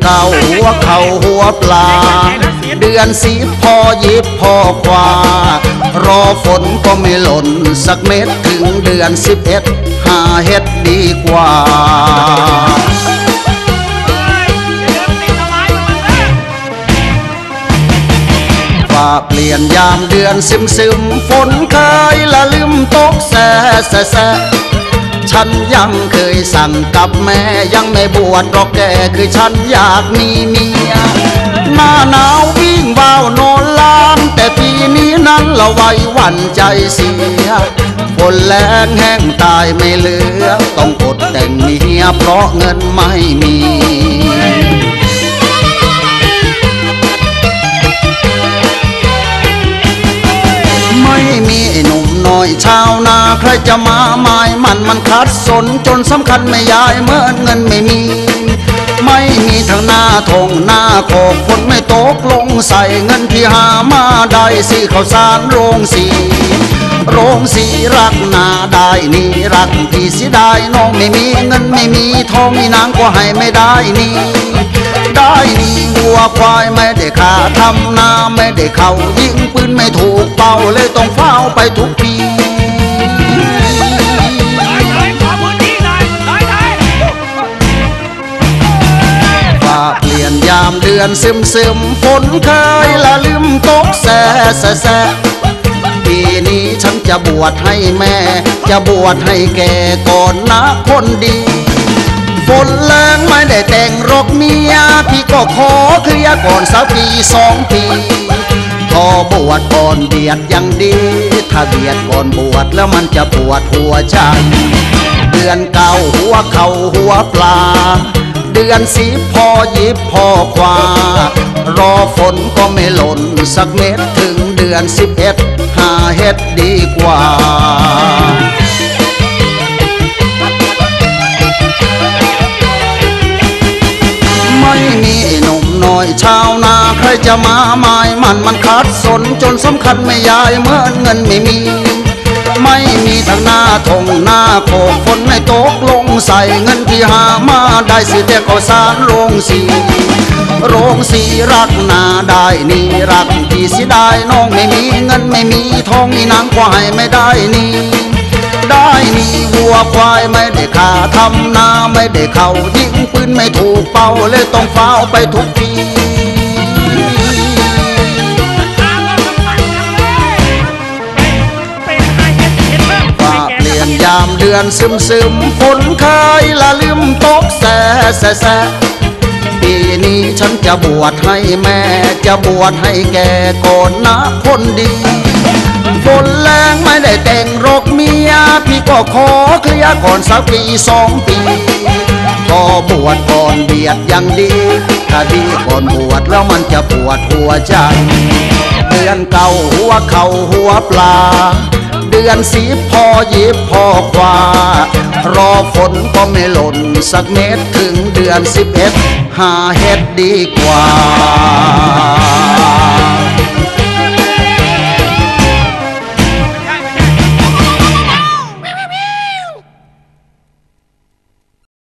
เก่าหัวเข่าหัวปลาเดือนสิบพอยิบพอควารอฝนก็ไม่หล่นสักเม็ดถึงเดือน11หาเฮ็ดดีกว่าฟ้าเปลี่ยนยามเดือนซึมฝนเคยละลืมตกแสฉันยังเคยสั่งกับแม่ยังไม่บวชหรอกแกคือฉันอยากมีเมียหน้าหนาววิ่งว่าวโนลานแต่ปีนี้นั้นละไว้วันใจเสียฝนแรงแห้งตายไม่เหลือต้องอดแต่งเมียเพราะเงินไม่มีไม่มีหนุ่มน้อยชาวนาใครจะมาหมายมันคัดสนจนสำคัญไม่ยายเมื่อเงินไม่มีไม่มีทางหน้าทงหน้าโคกฝนไม่ตกลงใส่เงินที่หามาได้สิข้าวสารโรงสีรักนาได้นี่รักพี่สิได้น้องไม่มีเงินไม่มีทองมีนางก็ให้ไม่ได้นี่ได้นี่วัวควายไม่ได้ขาทำนาไม่ได้เข้ายิงปืนไม่ถูกเป่าเลยต้องเฝ้าไปทุกปีฟ้าเปลี่ยนยามเดือนซึมฝนเคยละลืมตกแสปีนี้ฉันจะบวชให้แม่จะบวชให้แกก่อนนะคนดีฝนแรงไม่ได้แต่งรกเมียพี่ก็ขอเคลียร์ก่อนสักปี2 ปีพอบวชก่อนเบียดยังดีถ้าเบียดก่อนบวชแล้วมันจะปวดหัวใจเดือนเก่าหัวเข่าหัวปลาเดือน10พอยิบพอควารอฝนก็ไม่หล่นสักเม็ดถึงเดือน11หาเฮ็ดดีกว่าไม่มีหนุ่มน้อยชาวนาใครจะมาหมายมันคัดสนจนสำคัญไม่ยายเมื่อเงินไม่มีไม่มีทางหน้าทงหน้าโคกฝนไม่ตกลงใส่เงินที่หามาได้สิแต่ข้าวสารโรงสีรักนาได้นี่รักพี่สิได้น้องไม่มีเงินไม่มีทองมีนางก็ให้ไม่ได้นี่ได้นี่วัวควายไม่ได้ขาทำนาไม่ได้เข้ายิงปืนไม่ถูกเป่าเลยต้องเฝ้าไปทุกปีฟ้าเปลี่ยนยามเดือนซึมฝนเคยละลืมตกแสปีนี้ฉันจะบวชให้แม่จะบวชให้แกก่อนนะคนดีฝนแรงไม่ได้แต่งรกเมียพี่ก็ขอเคลียร์ก่อนสักปี2 ปีพอบวชก่อนเบียดยังดีถ้าดีก่อนบวชแล้วมันจะปวดหัวใจเดือนเก่าหัวเข่าหัวปลาเดือน10พอยิบพอควารอฝนก็ไม่หล่นสักเม็ดถึงเดือน11หาเฮ็ดดีกว่า